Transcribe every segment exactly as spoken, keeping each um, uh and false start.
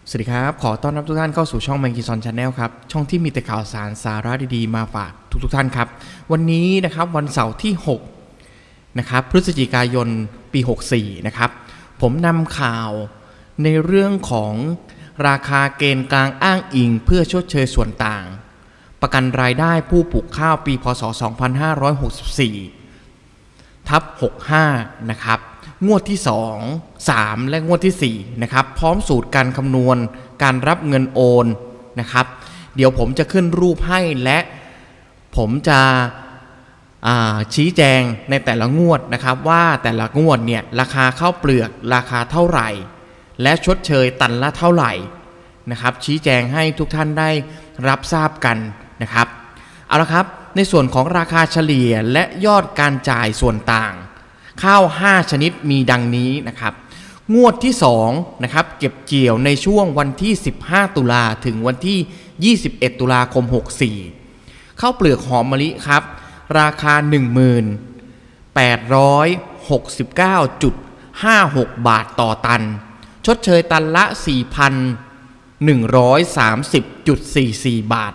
สวัสดีครับขอต้อนรับทุกท่านเข้าสู่ช่องแมงกีซอนชาแนลครับช่องที่มีแต่ข่าวสารสาระดีๆมาฝากทุกๆท่านครับวันนี้นะครับวันเสาร์ที่หกนะครับพฤศจิกายนปีหกสี่นะครับผมนำข่าวในเรื่องของราคาเกณฑ์กลางอ้างอิงเพื่อชดเชยส่วนต่างประกันรายได้ผู้ปลูกข้าวปีพ.ศ. สองพันห้าร้อยหกสิบสี่ทับหกสิบห้านะครับงวดที่สอง สามและงวดที่สี่นะครับพร้อมสูตรการคำนวณการรับเงินโอนนะครับเดี๋ยวผมจะขึ้นรูปให้และผมจะชี้แจงในแต่ละงวดนะครับว่าแต่ละงวดเนี่ยราคาข้าวเปลือกราคาเท่าไหร่และชดเชยตันละเท่าไหร่นะครับชี้แจงให้ทุกท่านได้รับทราบกันนะครับเอาละครับในส่วนของราคาเฉลี่ยและยอดการจ่ายส่วนต่างข้าวห้าชนิดมีดังนี้นะครับงวดที่สองนะครับเก็บเกี่ยวในช่วงวันที่สิบห้าตุลาถึงวันที่ยี่สิบเอ็ดตุลาคมหกสี่ข้าวเปลือกหอมมะลิครับราคา หนึ่งหมื่นแปดร้อยหกสิบเก้าจุดห้าหก บาทต่อตันชดเชยตันละ สี่พันหนึ่งร้อยสามสิบจุดสี่สี่ บาท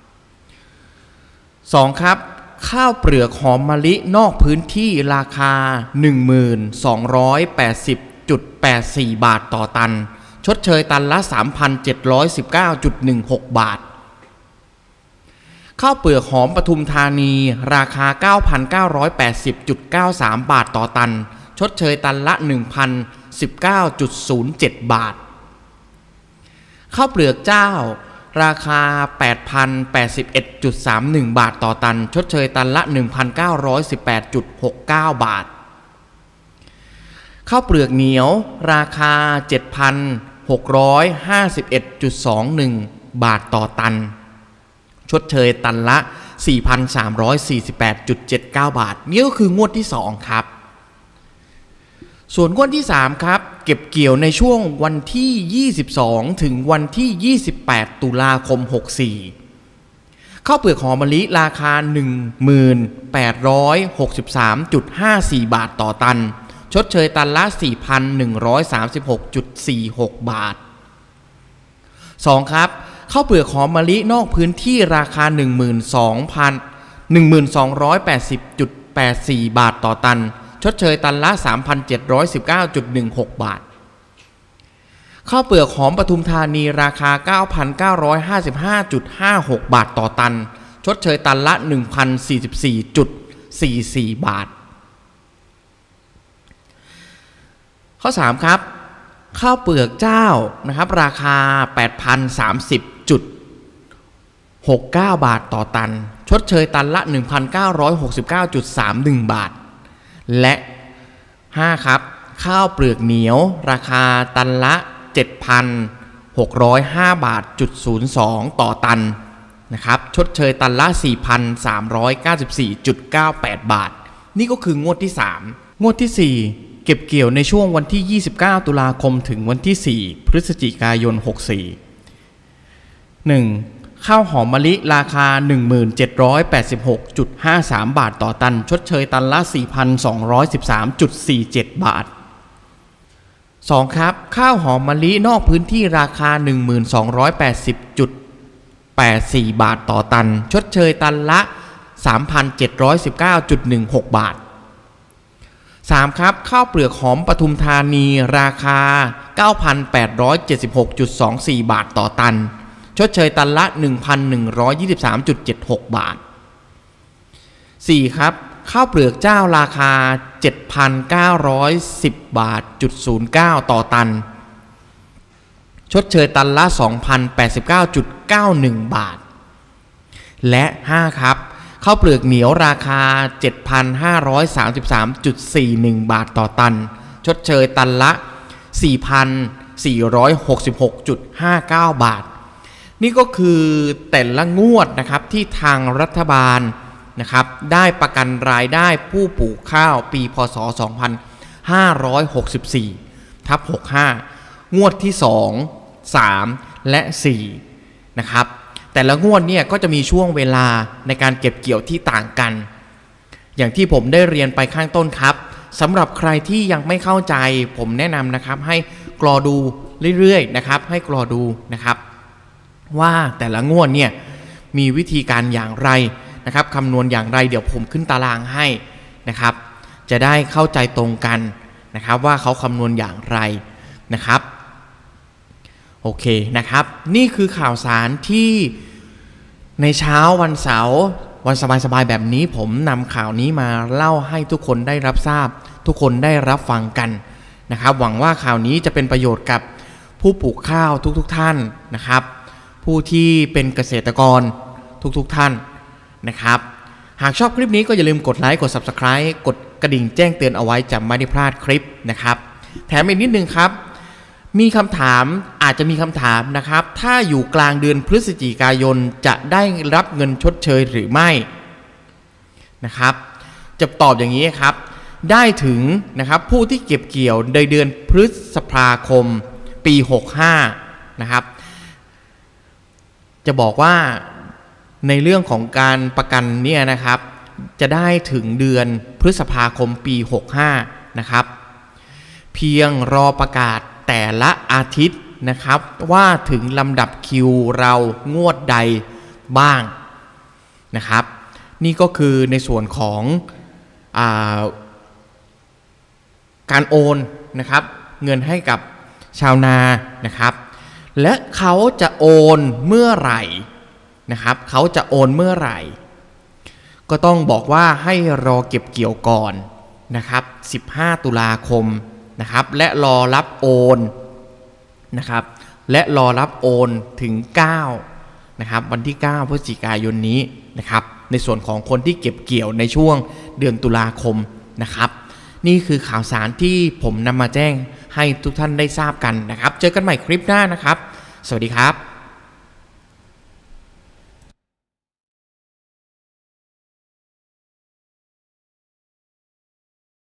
สองครับข้าวเปลือกหอมมะลินอกพื้นที่ราคา หนึ่งหมื่นสองร้อยแปดสิบจุดแปดสี่ บาทต่อตันชดเชยตันละ สามพันเจ็ดร้อยสิบเก้าจุดหนึ่งหก บาทข้าวเปลือกหอมปทุมธานีราคา เก้าพันเก้าร้อยแปดสิบจุดเก้าสาม บาทต่อตันชดเชยตันละ หนึ่งพันสิบเก้าจุดศูนย์เจ็ด บาทข้าวเปลือกเจ้าราคา แปดพันแปดสิบเอ็ดจุดสามหนึ่ง บาทต่อตันชดเชยตันละ หนึ่งพันเก้าร้อยสิบแปดจุดหกเก้า บาทข้าวเปลือกเหนียวราคา เจ็ดพันหกร้อยห้าสิบเอ็ดจุดสองหนึ่ง บาทต่อตันชดเชยตันละ สี่พันสามร้อยสี่สิบแปดจุดเจ็ดเก้า บาทนี่ก็คืองวดที่สองครับส่วนงวดที่สามครับเก็บเกี่ยวในช่วงวันที่ยี่สิบสองถึงวันที่ยี่สิบแปดตุลาคมหกสี่ข้าวเปลือกหอมมะลิราคา หนึ่งหมื่นแปดร้อยหกสิบสามจุดห้าสี่ บาทต่อตันชดเชยตันละ สี่พันหนึ่งร้อยสามสิบหกจุดสี่หก บาทสองครับข้าวเปลือกหอมมะลินอกพื้นที่ราคา หนึ่งหมื่นสองพัน หนึ่งหมื่นสองร้อยแปดสิบจุดแปดสี่ บาทต่อตันชดเชยตันละ สามพันเจ็ดร้อยสิบเก้าจุดหนึ่งหก บาทข้าวเปลือกหอมปทุมธานีราคา เก้าพันเก้าร้อยห้าสิบห้าจุดห้าหก บาทต่อตันชดเชยตันละ หนึ่งพันสี่สิบสี่จุดสี่สี่ บาทข้อสามครับข้าวเปลือกเจ้านะครับราคา แปดพันสามสิบจุดหกเก้า บาทต่อตันชดเชยตันละ หนึ่งพันเก้าร้อยหกสิบเก้าจุดสามหนึ่ง บาทและห้าครับข้าวเปลือกเหนียวราคาตันละ เจ็ดพันหกร้อยห้า บาทจุดศูนย์สอง ต่อตันนะครับชดเชยตันละ สี่พันสามร้อยเก้าสิบสี่จุดเก้าแปด บาทนี่ก็คืองวดที่สามงวดที่สี่เก็บเกี่ยวในช่วงวันที่ยี่สิบเก้าตุลาคมถึงวันที่สี่พฤศจิกายนหกสี่ หนึ่งข้าวหอมมะลิราคา หนึ่งหมื่นเจ็ดร้อยแปดสิบหกจุดห้าสาม บาทต่อตันชดเชยตันละ สี่พันสองร้อยสิบสามจุดสี่เจ็ด บาทสองครับข้าวหอมมะลินอกพื้นที่ราคา หนึ่งหมื่นสองร้อยแปดสิบจุดแปดสี่ บาทต่อตันชดเชยตันละ สามพันเจ็ดร้อยสิบเก้าจุดหนึ่งหก บาทสามครับข้าวเปลือกหอมปทุมธานีราคา เก้าพันแปดร้อยเจ็ดสิบหกจุดสองสี่ บาทต่อตันชดเชยตันละ หนึ่งพันหนึ่งร้อยยี่สิบสามจุดเจ็ดหก บาทสี่ครับข้าวเปลือกเจ้าราคา เจ็ดพันเก้าร้อยสิบ บาทจุดศูนย์เก้า ต่อตันชดเชยตันละ สองพันแปดสิบเก้าจุดเก้าหนึ่ง บาทและห้าครับข้าวเปลือกเหนียวราคา เจ็ดพันห้าร้อยสามสิบสามจุดสี่หนึ่ง บาทต่อตันชดเชยตันละ สี่พันสี่ร้อยหกสิบหกจุดห้าเก้า บาทนี่ก็คือแต่ละงวดนะครับที่ทางรัฐบาลนะครับได้ประกันรายได้ผู้ปลูกข้าวปีพ.ศ. สองพันห้าร้อยหกสิบสี่ทับหกสิบห้างวดที่สอง สามและสี่นะครับแต่ละงวดเนี่ยก็จะมีช่วงเวลาในการเก็บเกี่ยวที่ต่างกันอย่างที่ผมได้เรียนไปข้างต้นครับสำหรับใครที่ยังไม่เข้าใจผมแนะนำนะครับให้กรอดูเรื่อยๆนะครับให้รอดูนะครับว่าแต่ละงวดเนี่ยมีวิธีการอย่างไรนะครับคำนวณอย่างไรเดี๋ยวผมขึ้นตารางให้นะครับจะได้เข้าใจตรงกันนะครับว่าเขาคำนวณอย่างไรนะครับโอเคนะครับนี่คือข่าวสารที่ในเช้าวันเสาร์วันสบายๆแบบนี้ผมนำข่าวนี้มาเล่าให้ทุกคนได้รับทราบทุกคนได้รับฟังกันนะครับหวังว่าข่าวนี้จะเป็นประโยชน์กับผู้ปลูกข้าวทุกๆท่านนะครับผู้ที่เป็นเกษตรกรทุกๆท่านนะครับหากชอบคลิปนี้ก็อย่าลืมกดไลค์กด ซับสไครบ์ กดกระดิ่งแจ้งเตือนเอาไว้จะไม่ได้พลาดคลิปนะครับแถมอีกนิดนึงครับมีคำถามอาจจะมีคำถามนะครับถ้าอยู่กลางเดือนพฤศจิกายนจะได้รับเงินชดเชยหรือไม่นะครับจะตอบอย่างนี้ครับได้ถึงนะครับผู้ที่เก็บเกี่ยวในเดือนพฤษภาคมปีหกสิบห้านะครับจะบอกว่าในเรื่องของการประกันเนี่ยนะครับจะได้ถึงเดือนพฤษภาคมปีหกสิบห้านะครับเพียงรอประกาศแต่ละอาทิตย์นะครับว่าถึงลำดับคิวเรางวดใดบ้างนะครับนี่ก็คือในส่วนของอ่าการโอนนะครับเงินให้กับชาวนานะครับและเขาจะโอนเมื่อไหร่นะครับเขาจะโอนเมื่อไหร่ก็ต้องบอกว่าให้รอเก็บเกี่ยวก่อนนะครับสิบห้าตุลาคมนะครับและรอรับโอนนะครับและรอรับโอนถึงเก้านะครับวันที่เก้าพฤศจิกายนนี้นะครับในส่วนของคนที่เก็บเกี่ยวในช่วงเดือนตุลาคมนะครับนี่คือข่าวสารที่ผมนำมาแจ้งให้ทุกท่านได้ทราบกันนะครับเจอกันใหม่คลิปหน้านะครับสวัสดีครับ